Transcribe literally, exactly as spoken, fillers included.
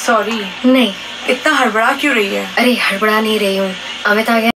Sorry. नहीं। इतना हड़बड़ा क्यों रही है? अरे हड़बड़ा नहीं रही हूँ, अमित आ गया।